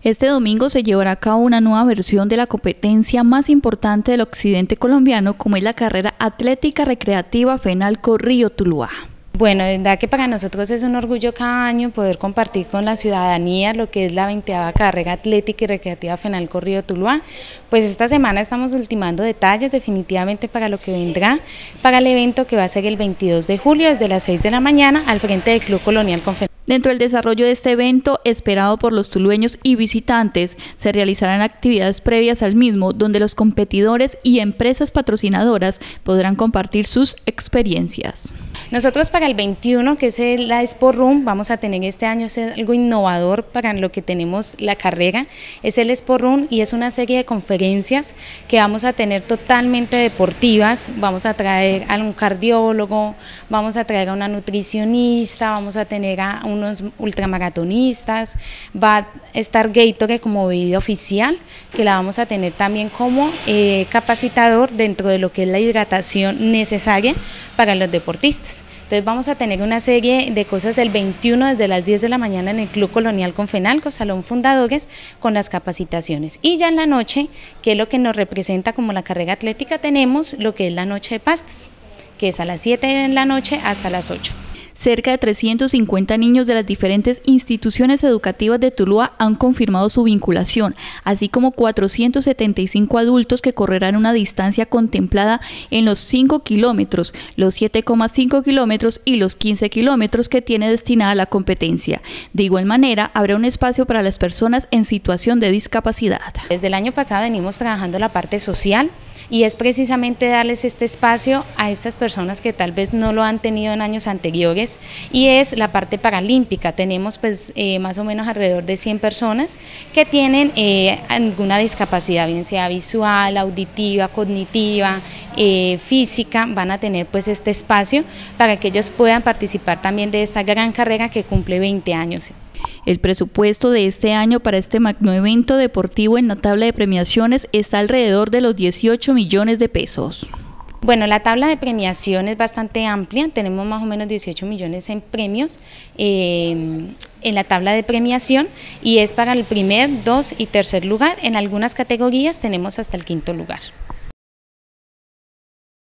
Este domingo se llevará a cabo una nueva versión de la competencia más importante del occidente colombiano, como es la carrera atlética recreativa Fenalco Río Tuluá. Bueno, de verdad que para nosotros es un orgullo cada año poder compartir con la ciudadanía lo que es la 20ª carrera atlética y recreativa Fenalco Río Tuluá. Pues esta semana estamos ultimando detalles definitivamente para lo que vendrá, para el evento que va a ser el 22 de julio desde las 6 de la mañana al frente del Club Colonial Confederal. Dentro del desarrollo de este evento, esperado por los tulueños y visitantes, se realizarán actividades previas al mismo, donde los competidores y empresas patrocinadoras podrán compartir sus experiencias. Nosotros para el 21, que es la Expo Room, vamos a tener este año algo innovador para lo que tenemos la carrera, es el Expo Room y es una serie de conferencias que vamos a tener totalmente deportivas. Vamos a traer a un cardiólogo, vamos a traer a una nutricionista, vamos a tener a unos ultramaratonistas, va a estar Gatorade como bebida oficial, que la vamos a tener también como capacitador dentro de lo que es la hidratación necesaria para los deportistas. Entonces vamos a tener una serie de cosas el 21 desde las 10 de la mañana en el Club Colonial con Fenalco, Salón Fundadores, con las capacitaciones. Y ya en la noche, que es lo que nos representa como la carrera atlética, tenemos lo que es la noche de pastas, que es a las 7 de la noche hasta las 8. Cerca de 350 niños de las diferentes instituciones educativas de Tuluá han confirmado su vinculación, así como 475 adultos que correrán una distancia contemplada en los 5 kilómetros, los 7,5 kilómetros y los 15 kilómetros que tiene destinada la competencia. De igual manera, habrá un espacio para las personas en situación de discapacidad. Desde el año pasado venimos trabajando la parte social, y es precisamente darles este espacio a estas personas que tal vez no lo han tenido en años anteriores, y es la parte paralímpica. Tenemos pues más o menos alrededor de 100 personas que tienen alguna discapacidad, bien sea visual, auditiva, cognitiva, física. Van a tener pues este espacio para que ellos puedan participar también de esta gran carrera que cumple 20 años. El presupuesto de este año para este magno evento deportivo en la tabla de premiaciones está alrededor de los 18 millones de pesos. Bueno, la tabla de premiación es bastante amplia, tenemos más o menos 18 millones en premios en la tabla de premiación, y es para el primer, 2 y tercer lugar. En algunas categorías tenemos hasta el 5.º lugar.